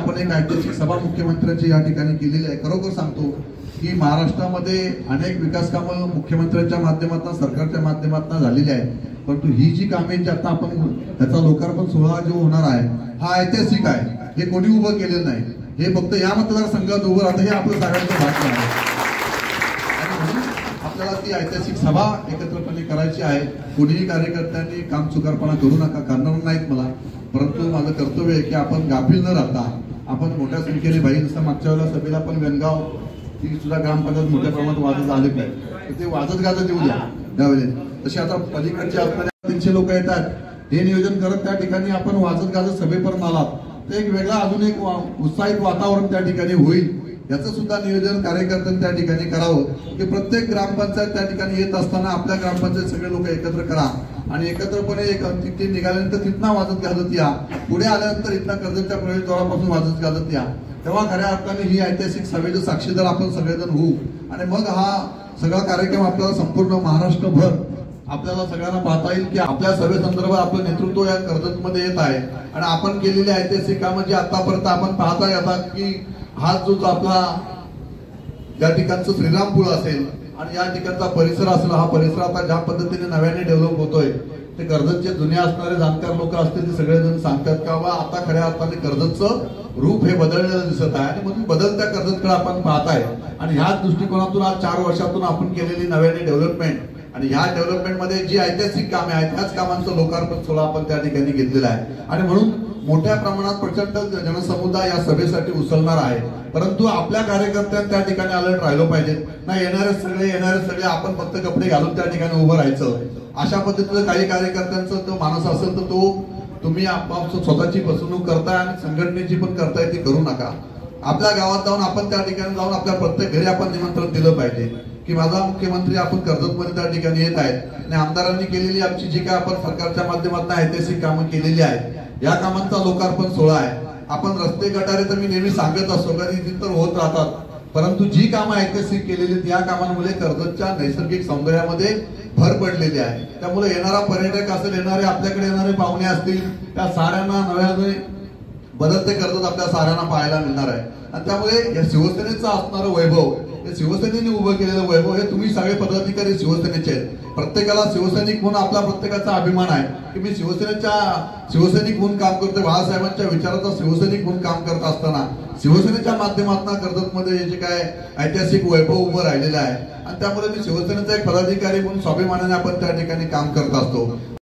आपण एक ऐतिहासिक सभा मुख्यमंत्र्यांची या ठिकाणी केलेली आहे। खरोखर सांगतो की महाराष्ट्रामध्ये अनेक विकास कामं मुख्यमंत्र्यांच्या माध्यमातून सरकारच्या माध्यमातून झालेली आहे, परंतु ही जी कामे जी आता आपण त्याचा लोकार्पण सोहळा जो होणार आहे हा ऐतिहासिक आहे। हे कोणी उभं केलेलं नाही, हे फक्त या मतदारसंघात उभं राहतं, हे आपलं सगळ्यांचं भाग्य आहे। आपल्याला ती ऐतिहासिक सभा एकत्रपणे करायची आहे। कोणीही कार्यकर्त्यांनी काम चुकारपणा करू नका, करणार नाहीत मला, परंतु माझं कर्तव्य आहे की आपण गाफील न राहता आपण मोठ्या संख्येने भाई, जसं मागच्या वेळेला सभेला पण वेणगाव ही सुद्धा ग्रामपंचायत मोठ्या प्रमाणात वाजत आले पाहिजे, ते वाजत गाजत येऊ द्या त्यावेळेस। तसे आता पलीकडचे असणारे 300 लोक येतात, हे नियोजन करत त्या ठिकाणी आपण वाजत गाजत सभेपर्यंत आलात तर एक वेगळा अजून एक उत्साहित वातावरण त्या ठिकाणी होईल, याचं सुद्धा नियोजन कार्यकर्त्यांनी त्या ठिकाणी करावं की प्रत्येक ग्रामपंचायत त्या ठिकाणी येत असताना आपल्या ग्रामपंचायत सगळे लोक एकत्र करा आणि एकत्रपणे एक तिथे निघाल्यानंतर तिथनं वाजत गाजत या, पुढे आल्यानंतर इथनं कर्जतच्या प्रवेशद्वारापासून वाजत गाजत या, तेव्हा खऱ्या अर्थाने ही ऐतिहासिक सभेचे साक्षीदार आपण सगळेजण होऊ आणि मग हा सगळा कार्यक्रम आपल्याला संपूर्ण महाराष्ट्रभर आपल्याला सगळ्यांना पाहता येईल की आपल्या सभेसंदर्भात आपलं नेतृत्व या कर्जतमध्ये येत आहे आणि आपण केलेली ऐतिहासिक कामं जी आतापर्यंत आपण पाहता येतात की हा जो आपला या ठिकाणचं श्रीरामपूर असेल आणि या ठिकाणचा परिसर असेल, हा परिसर आता ज्या पद्धतीने नव्याने डेव्हलप होतोय ते कर्जतचे जुने असणारे जाणकार लोक असतील ते सगळेजण सांगतात का बा आता खऱ्या अर्थाने कर्जतचं रूप हे बदललेलं दिसत आहे आणि म्हणून बदलत्या कर्जतकडे आपण पाहताय आणि ह्याच दृष्टिकोनातून आज 4 वर्षातून आपण केलेली नव्याने डेव्हलपमेंट आणि ह्या डेव्हलपमेंटमध्ये जी ऐतिहासिक कामे आहेत त्याच कामांचं लोकार्पण सोहळा आपण त्या ठिकाणी घेतलेला आहे आणि म्हणून मोठ्या प्रमाणात प्रचंड जनसमुदाय या सभेसाठी उसळणार आहे, परंतु आपल्या कार्यकर्त्यांनी त्या ठिकाणी अलर्ट राहिलो पाहिजे ना। येणारे सगळे आपण फक्त कपडे घालून त्या ठिकाणी उभं राहायचं, अशा पद्धतीचं काही कार्यकर्त्यांचं तो मानस असेल तर तो तुम्ही स्वतःची फसवणूक करताय आणि संघटनेची पण करताय, ती करू नका। आपल्या गावात जाऊन आपण त्या ठिकाणी जाऊन आपल्या प्रत्येक घरी आपण निमंत्रण दिलं पाहिजे की माझा मुख्यमंत्री आपण कर्जतमध्ये त्या ठिकाणी येत आहेत आणि आमदारांनी केलेली आमची जी काय आपण सरकारच्या माध्यमातून ऐतिहासिक कामं केलेली आहेत या कामांचा लोकार्पण सोहळा आहे। आपण रस्ते गटारे तर मी नेहमी सांगत असतो कधी तर होत राहतात, परंतु जी कामं ऐतिहासिक केलेली या कामांमुळे कर्जतच्या नैसर्गिक सौंदर्यामध्ये भर पडलेली आहे। त्यामुळे येणारा पर्यटक असेल, येणारे आपल्याकडे येणारे पाहुणे असतील, त्या साऱ्यांना नव्याने बदलते कर्जत आपल्या साऱ्यांना पाहायला मिळणार आहे आणि त्यामुळे या शिवसेनेचं असणारं वैभव, हे शिवसेनेने उभं केलेलं वैभव, हे तुम्ही सगळे पदाधिकारी शिवसेनेचे आहेत। प्रत्येकाला शिवसैनिक म्हणून आपला प्रत्येकाचा अभिमान आहे की मी शिवसैनिक म्हणून काम करतोय, बाळासाहेबांच्या विचाराचा शिवसैनिक म्हणून काम करत असताना शिवसेनेच्या माध्यमातून कर्जतमध्ये जे काय ऐतिहासिक वैभव उभं राहिलेलं आहे आणि त्यामुळे मी शिवसेनेचा एक पदाधिकारी म्हणून स्वाभिमानाने आपण त्या ठिकाणी काम करत असतो।